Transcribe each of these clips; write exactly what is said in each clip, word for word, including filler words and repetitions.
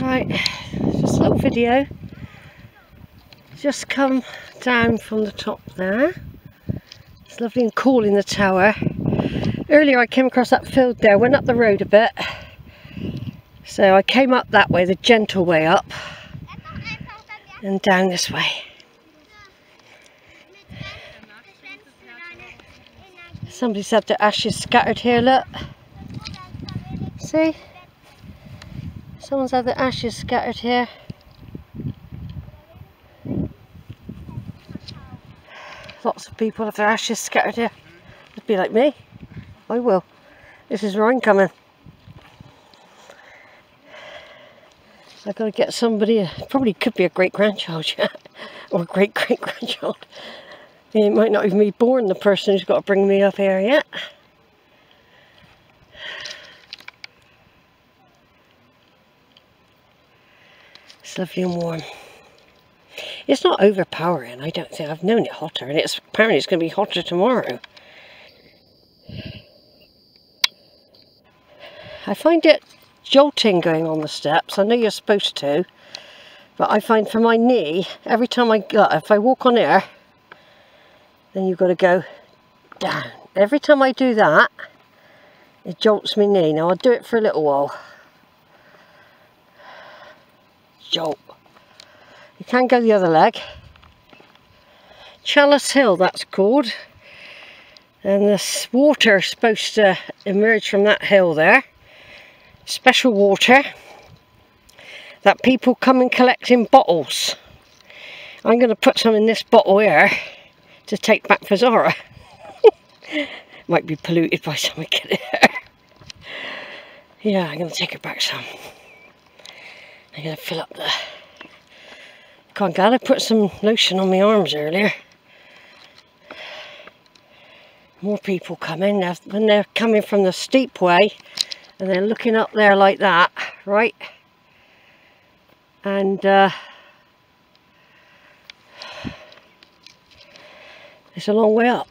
Right, just a little video. Just come down from the top there. It's lovely and cool in the tower. Earlier I came across that field there, went up the road a bit. So I came up that way, the gentle way up, and down this way. Somebody's had their ashes scattered here, look. See? Someone's had their ashes scattered here. Lots of people have their ashes scattered here. It'd be like me. I will. This is where I'm coming. I've got to get somebody, probably could be a great-grandchild yet, or great-great-grandchild. It might not even be born, the person who's got to bring me up here yet. It's lovely and warm. It's not overpowering, I don't think. I've known it hotter, and it's apparently it's going to be hotter tomorrow. I find it jolting going on the steps. I know you're supposed to, but I find for my knee, every time I go, if I walk on air, then you've got to go down. Every time I do that, it jolts my knee. Now I'll do it for a little while. Jolt. You can go the other leg. Chalice Hill, that's called. And this water is supposed to emerge from that hill there. Special water that people come and collect in bottles. I'm going to put some in this bottle here to take back for Zara. Might be polluted by some I get here. Yeah, I'm going to take her back some. I'm going to fill up the... God, I'm glad I put some lotion on my arms earlier. More people come in now. When they're coming from the steep way and they're looking up there like that, right? And uh, it's a long way up.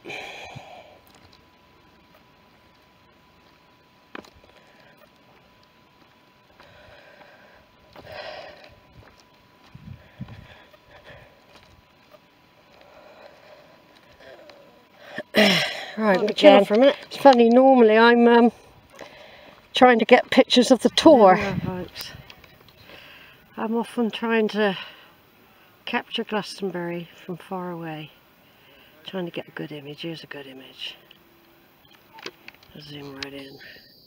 Right, we'll chill for a minute. It's funny, normally I'm um, trying to get pictures of the tour. Yeah, folks. I'm often trying to capture Glastonbury from far away. Trying to get a good image. Here's a good image. I'll zoom right in.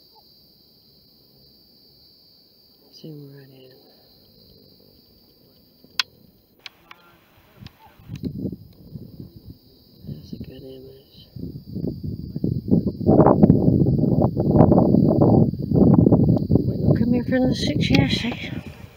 Zoom right in. There's a good image. Might not come here for another six years, see?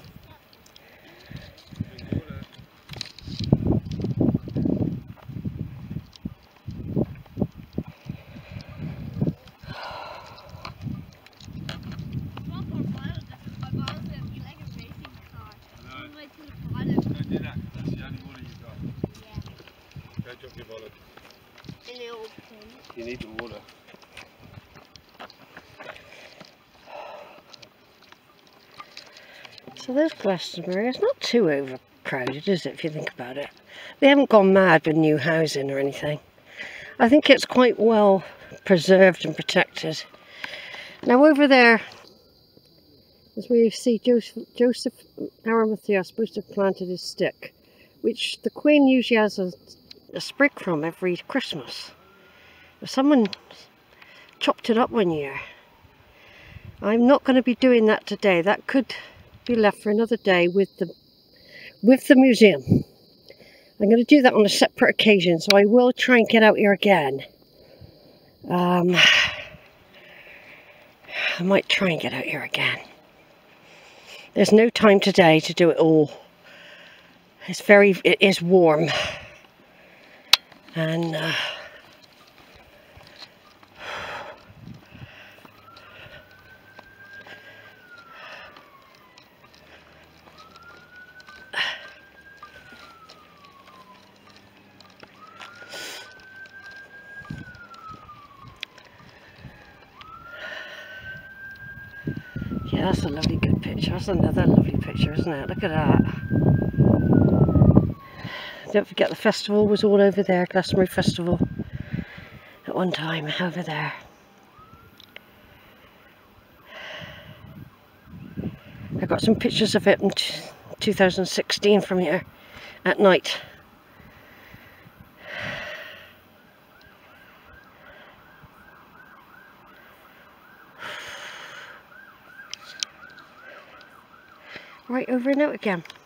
You need the water. So there's Glastonbury. It's not too overcrowded, is it, if you think about it? They haven't gone mad with new housing or anything. I think it's quite well preserved and protected. Now over there, as we see, Joseph, Joseph of Aramethea is supposed to have planted his stick, which the Queen usually has a, a sprig from every Christmas. Someone chopped it up one year. I'm not going to be doing that today. That could be left for another day with the with the museum. I'm going to do that on a separate occasion, so I will try and get out here again. Um, I might try and get out here again. There's no time today to do it all. It's very, it is warm. And uh, Yeah, that's a lovely good picture. That's another lovely picture, isn't it? Look at that. Don't forget the festival was all over there, Glastonbury Festival. At one time, over there. I got some pictures of it in two thousand sixteen from here at night. Right, over and out again.